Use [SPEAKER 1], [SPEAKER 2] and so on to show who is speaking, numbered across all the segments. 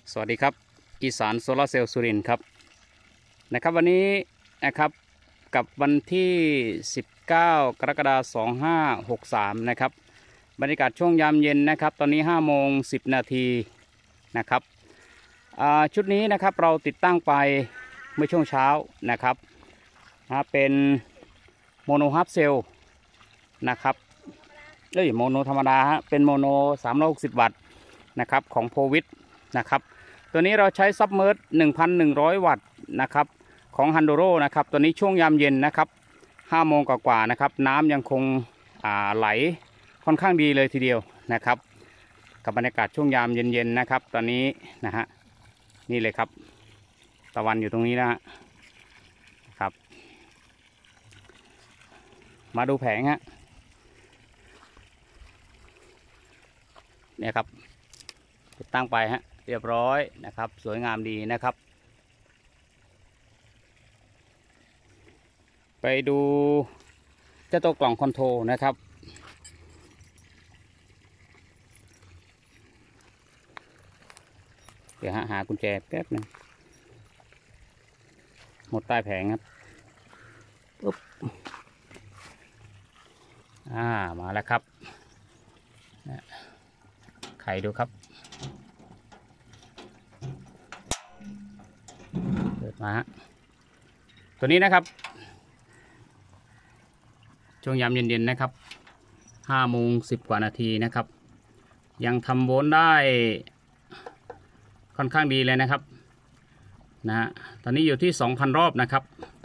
[SPEAKER 1] สวัสดีครับอีสานโซลาร์เซลล์สุรินทร์ครับวันนี้นะครับกับวันที่ 19 กรกฎาคม 2563นะครับบรรยากาศช่วงยามเย็นนะครับตอนนี้5 โมง 10 นาทีนะครับชุดนี้นะครับเราติดตั้งไปเมื่อช่วงเช้านะครับเป็นโมโนฮับเซลนะครับโมโนธรรมดาเป็นโมโน360 วัตต์นะครับของโพวิทนะครับตัวนี้เราใช้ซับเมอร์ 1,100 วัตต์นะครับของฮันโดโรนะครับตัวนี้ช่วงยามเย็นนะครับ5 โมงกว่าๆนะครับน้ำยังคงไหลค่อนข้างดีเลยทีเดียวนะครับกับบรรยากาศช่วงยามเย็นๆนะครับตอนนี้นะฮะนี่เลยครับตะวันอยู่ตรงนี้นะครับมาดูแผงฮะเนี่ยครับติดตั้งไปฮะเรียบร้อยนะครับสวยงามดีนะครับไปดูเจ้าตัวกล่องคอนโทรลนะครับเดี๋ยวหากุญแจแป๊บนึงหมดใต้แผงครับปุ๊บมาแล้วครับไขดูครับเปิดมาตัวนี้นะครับช่วงยามเย็นๆนะครับ5 โมง 10 กว่านาทีนะครับยังทำโวลต์ได้ค่อนข้างดีเลยนะครับตอนนี้อยู่ที่ 2,000 รอบนะครับ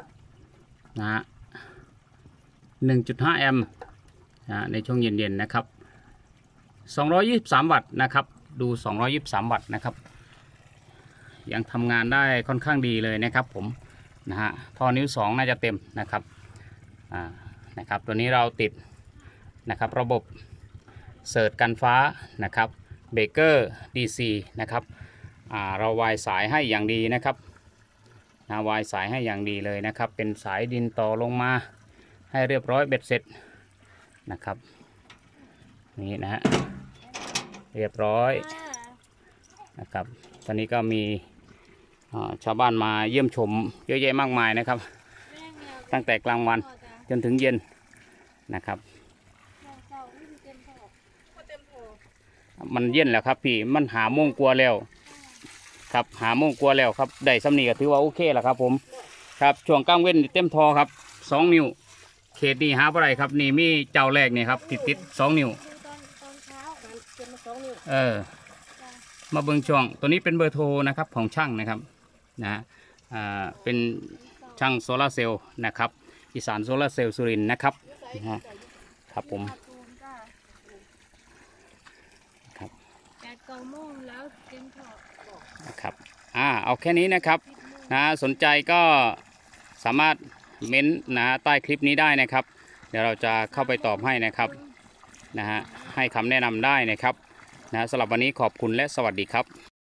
[SPEAKER 1] 1.5 แอมป์ในช่วงเย็นๆนะครับ223 วัตต์นะครับดู223 วัตต์นะครับยังทำงานได้ค่อนข้างดีเลยนะครับผมท่อนิ้ว 2น่าจะเต็มนะครับตัวนี้เราติดนะครับระบบเสิร์ชกันฟ้านะครับเบรกเกอร์ DC นะครับเราวายสายให้อย่างดีนะครับวายสายให้อย่างดีเลยนะครับเป็นสายดินต่อลงมาให้เรียบร้อยเบ็ดเสร็จนะครับนี่นะฮะเรียบร้อยนะครับตอนนี้ก็มีชาวบ้านมาเยี่ยมชมเยอะแยะมากมายนะครับตั้งแต่กลางวันจนถึงเย็นนะครับมันเย็นแล้วครับพี่มันหาโมงกลัวแล้วครับหาโมงกลัวแล้วครับได้สำนีก็ถือว่าโอเคแล้วครับผมครับช่วงกลางเว้นเต็มทอครับ2 นิ้วเขตนี้หาอะไรครับนี่มีเจ้าแรกนี่ครับติด2 นิ้วมาเบิ่งช่วงตัวนี้เป็นเบอร์โทรนะครับของช่างนะครับเป็นช่างโซลาร์เซลล์นะครับอีสานโซลาร์เซลล์สุรินทร์นะครับครับผมครับ8-9 โมงแล้วเต็มทอนะครับเอาแค่นี้นะครับสนใจก็สามารถเม้นใต้คลิปนี้ได้นะครับเดี๋ยวเราจะเข้าไปตอบให้นะครับให้คำแนะนำได้นะครับสำหรับวันนี้ขอบคุณและสวัสดีครับ